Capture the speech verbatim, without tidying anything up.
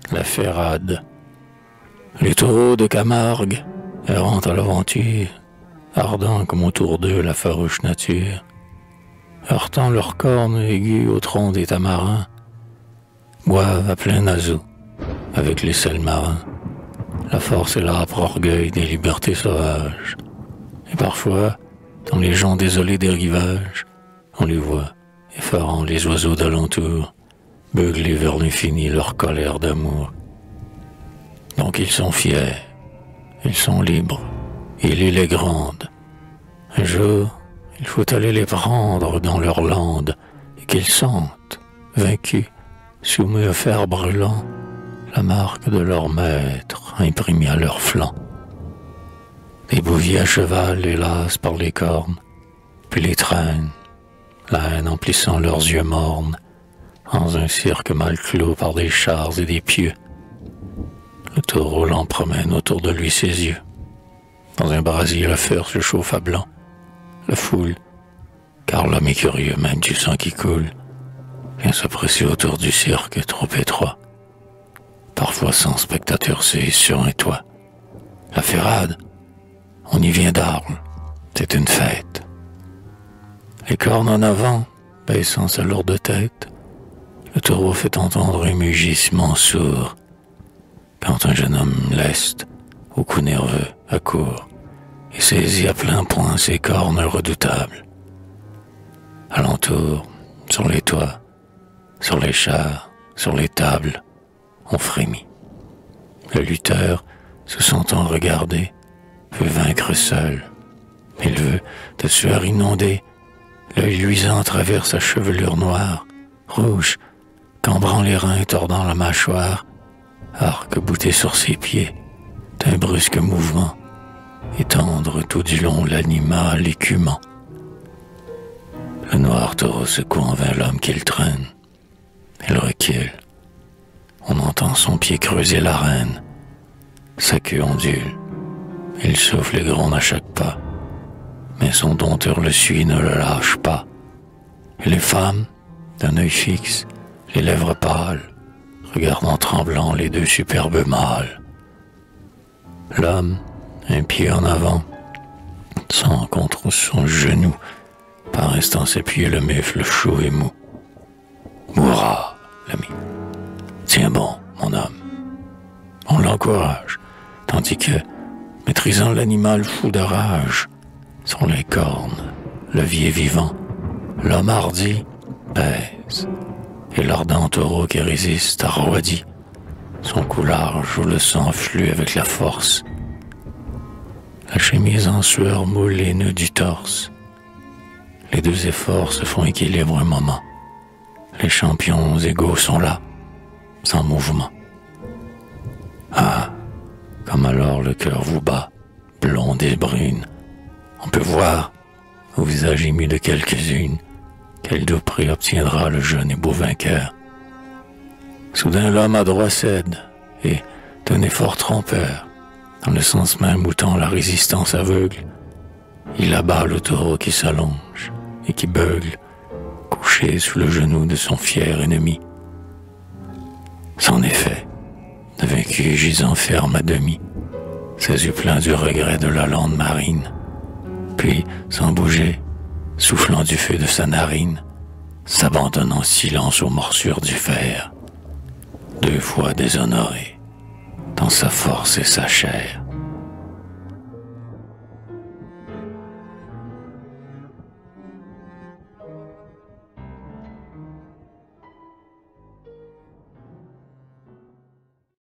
la Férade. Les taureaux de Camargue, errant à l'aventure, ardent comme autour d'eux la farouche nature, heurtant leurs cornes aiguës au tronc des tamarins, boivent à plein naseau, avec les sels marins, la force et l'âpre orgueil des libertés sauvages. Et parfois, dans les gens désolés des rivages, on les voit, effarant les oiseaux d'alentour, beugler vers l'infini leur colère d'amour. Donc ils sont fiers, ils sont libres, et l'île est grande. Un jour, il faut aller les prendre dans leur lande, et qu'ils sentent, vaincus, soumis au fer brûlant, la marque de leur maître imprimée à leur flanc. Des bouviers à cheval les lassent par les cornes, puis les traînent, la haine emplissant leurs yeux mornes, dans un cirque mal clos par des chars et des pieux. Le taureau l'en promène autour de lui ses yeux. Dans un brasier, le fer se chauffe à blanc. La foule, car l'homme est curieux même du sang qui coule, vient se presser autour du cirque trop étroit. Parfois cent spectateurs séissent sur un toit. La Férade, on y vient d'Arles, c'est une fête. Les cornes en avant, baissant sa lourde tête, le taureau fait entendre un mugissement sourd, quand un jeune homme leste, au cou nerveux, accourt, et saisit à plein poing ses cornes redoutables. Alentour, sur les toits, sur les chars, sur les tables, on frémit. Le lutteur, se sentant regardé, veut vaincre seul. Il veut, de sueur inondée, l'œil luisant à travers sa chevelure noire, rouge, cambrant les reins, tordant la mâchoire, arc-bouté sur ses pieds, d'un brusque mouvement, étendre tout du long l'animal écumant. Le noir taureau secoue en vain l'homme qu'il traîne. Il recule. On entend son pied creuser l'arène. Sa queue ondule. Il souffle et gronde à chaque pas. Mais son dompteur le suit et ne le lâche pas. Et les femmes, d'un œil fixe, les lèvres pâles, regardant tremblant les deux superbes mâles. L'homme, un pied en avant, sent contre son genou, par instant s'appuyer le mufle chaud et mou. Mourra, l'ami. Tiens bon, mon homme. On l'encourage, tandis que, maîtrisant l'animal fou de rage, sur les cornes, le vieux vivant, l'homme hardi pèse, et l'ardent taureau qui résiste arroidi, son cou large où le sang flue avec la force. La chemise en sueur moule les nœuds du torse. Les deux efforts se font équilibre un moment. Les champions égaux sont là, sans mouvement. Ah, comme alors le cœur vous bat, blonde et brune. On peut voir, au visage ému de quelques-unes, quel doux prix obtiendra le jeune et beau vainqueur. Soudain l'homme adroit cède, et, d'un effort trompeur, dans le sens même où tend la résistance aveugle, il abat le taureau qui s'allonge et qui beugle, couché sous le genou de son fier ennemi. C'en est fait, le vaincu gisant ferme à demi, ses yeux pleins du regret de la lande marine, puis, sans bouger, soufflant du feu de sa narine, s'abandonne en silence aux morsures du fer, deux fois déshonoré dans sa force et sa chair.